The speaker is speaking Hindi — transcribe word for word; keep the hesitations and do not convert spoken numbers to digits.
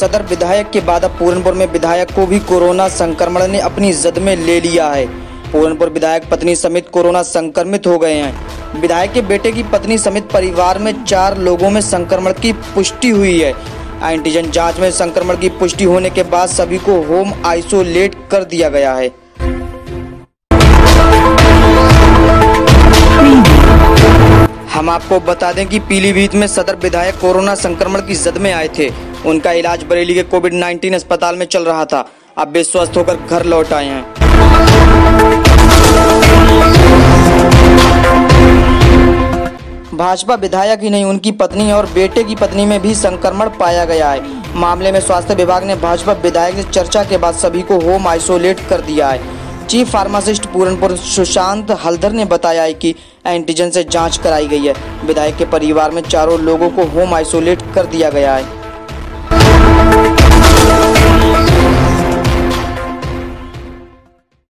सदर विधायक के बाद अब पूरनपुर में विधायक को भी कोरोना संक्रमण ने अपनी जद में ले लिया है। पूरनपुर विधायक पत्नी समेत कोरोना संक्रमित हो गए हैं। विधायक के बेटे की पत्नी समेत परिवार में चार लोगों में संक्रमण की पुष्टि हुई है। एंटीजन जांच में संक्रमण की पुष्टि होने के बाद सभी को होम आइसोलेट कर दिया गया है। हम आपको बता दें कि पीलीभीत में सदर विधायक कोरोना संक्रमण की जद में आए थे। उनका इलाज बरेली के कोविड नाइन्टीन अस्पताल में चल रहा था। अब वे स्वस्थ होकर घर लौट आए हैं। भाजपा विधायक ही नहीं, उनकी पत्नी और बेटे की पत्नी में भी संक्रमण पाया गया है। मामले में स्वास्थ्य विभाग ने भाजपा विधायक से चर्चा के बाद सभी को होम आइसोलेट कर दिया है। चीफ फार्मासिस्ट पूरनपुर सुशांत हल्दर ने बताया है कि एंटीजन से जांच कराई गई है। विधायक के परिवार में चारों लोगों को होम आइसोलेट कर दिया गया है।